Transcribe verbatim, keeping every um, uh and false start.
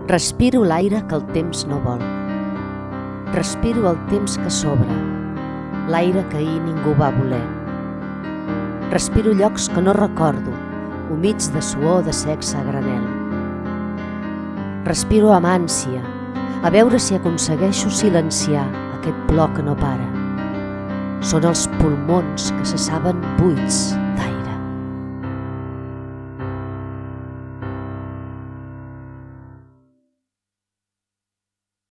Respiro l'aire que el temps no vol. Respiro el temps que s'obre, l'aire que ahir ningú va voler. Respiro llocs que no recordo, humits de suor de sexe a granel. Respiro amb ànsia, a veure si aconsegueixo silenciar aquest plor que no para. Són els pulmons que se saben buits,